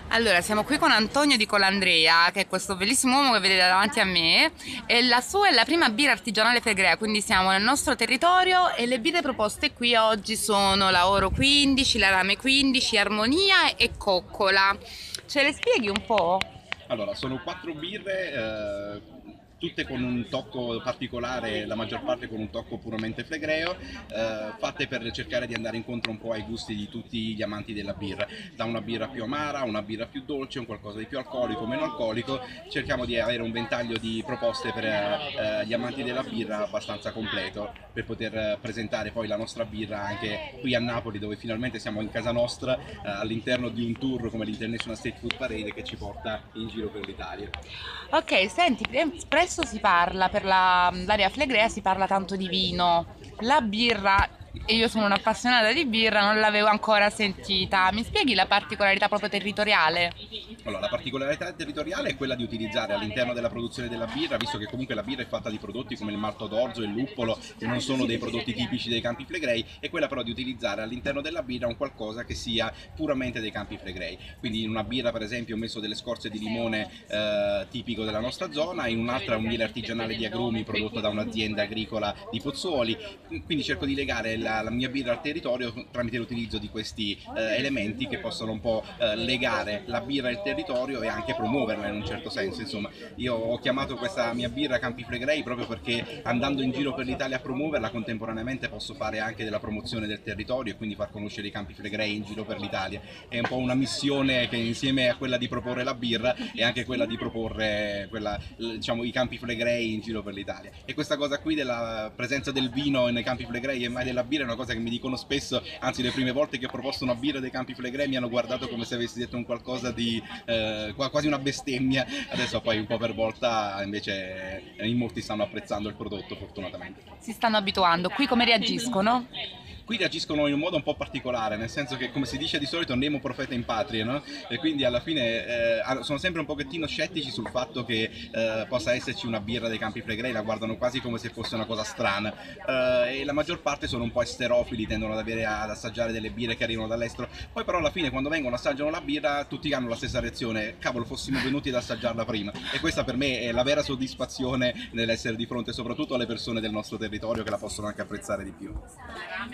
Allora, siamo qui con Antonio di Colandrea, che è questo bellissimo uomo che vedete davanti a me, e la sua è la prima birra artigianale Flegrea, quindi siamo nel nostro territorio e le birre proposte qui oggi sono la Oro 15, la Rame 15, Armonia e Coccola. Ce le spieghi un po'? Allora, sono quattro birre, tutte con un tocco particolare, la maggior parte con un tocco puramente flegreo, fatte per cercare di andare incontro un po' ai gusti di tutti gli amanti della birra. Da una birra più amara, una birra più dolce, un qualcosa di più alcolico, meno alcolico. Cerchiamo di avere un ventaglio di proposte per gli amanti della birra abbastanza completo, per poter presentare poi la nostra birra anche qui a Napoli, dove finalmente siamo in casa nostra, all'interno di un tour come l'International State Food Parade che ci porta in giro per l'Italia. Ok, senti, spesso si parla, per l'area Flegrea si parla tanto di vino. La birra, e io sono un'appassionata di birra, non l'avevo ancora sentita. Mi spieghi la particolarità proprio territoriale? Allora, la particolarità territoriale è quella di utilizzare all'interno della produzione della birra, visto che comunque la birra è fatta di prodotti come il malto d'orzo e il luppolo, che non sono dei prodotti tipici dei Campi Flegrei, è quella però di utilizzare all'interno della birra un qualcosa che sia puramente dei Campi Flegrei. Quindi in una birra, per esempio, ho messo delle scorze di limone tipico della nostra zona, in un'altra un miele artigianale di agrumi prodotto da un'azienda agricola di Pozzuoli. Quindi cerco di legare la mia birra al territorio tramite l'utilizzo di questi elementi che possono un po' legare la birra al territorio e anche promuoverla in un certo senso. Insomma, io ho chiamato questa mia birra Campi Flegrei proprio perché andando in giro per l'Italia a promuoverla, contemporaneamente posso fare anche della promozione del territorio e quindi far conoscere i Campi Flegrei in giro per l'Italia. È un po' una missione che insieme a quella di proporre la birra è anche quella di proporre diciamo, i Campi Flegrei in giro per l'Italia. E questa cosa qui della presenza del vino nei Campi Flegrei e mai della birra è una cosa che mi dicono spesso, anzi le prime volte che ho proposto una birra dei Campi Flegrei mi hanno guardato come se avessi detto un qualcosa di quasi una bestemmia. Adesso poi un po' per volta invece in molti stanno apprezzando il prodotto, fortunatamente. Si stanno abituando. Qui come reagiscono? Qui reagiscono in un modo un po' particolare, nel senso che, come si dice di solito, nemo profeta in patria, no? E quindi alla fine sono sempre un pochettino scettici sul fatto che possa esserci una birra dei Campi Flegrei, la guardano quasi come se fosse una cosa strana. E la maggior parte sono un po' esterofili, tendono ad assaggiare delle birre che arrivano dall'estero. Poi però alla fine quando vengono assaggiano la birra tutti hanno la stessa reazione: cavolo, fossimo venuti ad assaggiarla prima. E questa per me è la vera soddisfazione nell'essere di fronte soprattutto alle persone del nostro territorio che la possono anche apprezzare di più.